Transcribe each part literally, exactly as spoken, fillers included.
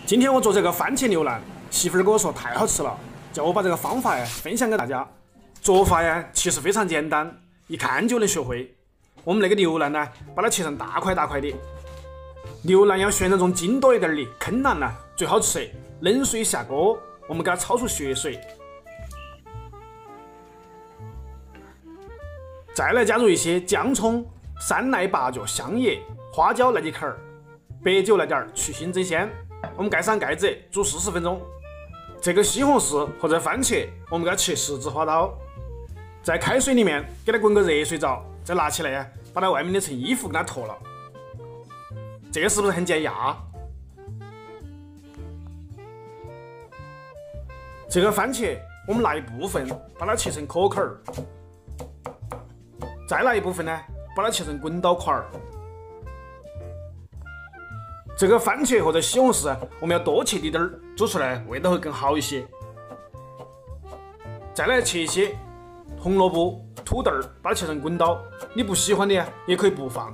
今天我做这个番茄牛腩，媳妇儿跟我说太好吃了，叫我把这个方法呀分享给大家。做法呀其实非常简单，一看就能学会。我们那个牛腩呢，把它切成大块大块的。牛腩要选那种筋多一点的坑腩呢，最好吃。冷水下锅，我们给它焯出血水，再来加入一些姜葱、山奈、八角、香叶、花椒来几克儿，白酒来点儿去腥增鲜。我们盖上盖子煮四十分钟。这个西红柿或者番茄，我们给它切十字花刀，在开水里面给它滚个热水澡，再拿起来呀，把它外面那层衣服给它脱了。这个是不是很解压？这个番茄我们拿一部分把它切成颗颗儿，再拿一部分呢把它切成滚刀块儿。这个番茄或者西红柿我们要多切滴点儿，煮出来味道会更好一些。再来切一些红萝卜、土豆儿，把它切成滚刀。你不喜欢的也可以不放。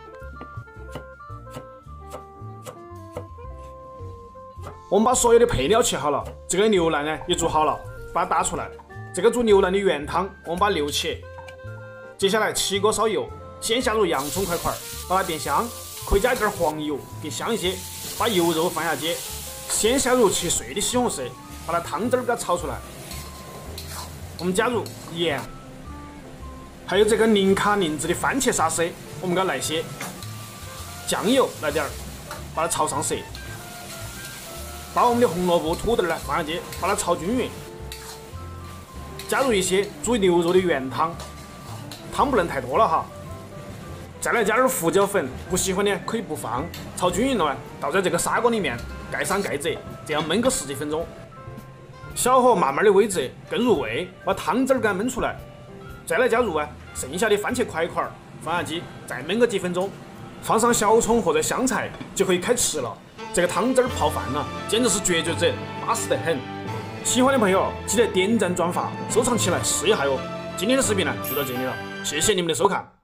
我们把所有的配料切好了，这个牛腩呢也煮好了，把它打出来。这个煮牛腩的原汤我们把它留起。接下来起锅烧油，先下入洋葱块块，把它变香。可以加一点黄油，更香一些。把油肉放下去，先下入切碎的西红柿，把它汤汁儿给它炒出来。我们加入盐，还有这个零卡零制的番茄沙司，我们给它来些。酱油来点儿，把它炒上色。把我们的红萝卜、土豆呢放下去，把它炒均匀。加入一些煮牛肉的原汤，汤不能太多了哈。再来加点胡椒粉，不喜欢的可以不放。炒均匀了，倒在这个砂锅里面，盖上盖子，这样焖个十几分钟。小火慢慢的煨制，更入味，把汤汁儿给它焖出来。再来加入啊剩下的番茄块块放下去，再焖个几分钟，放上小葱或者香菜就可以开吃了。这个汤汁儿泡饭了，简直是绝绝子，巴适得很。喜欢的朋友记得点赞转发，收藏起来试一下哟。今天的视频呢就到这里了，谢谢你们的收看。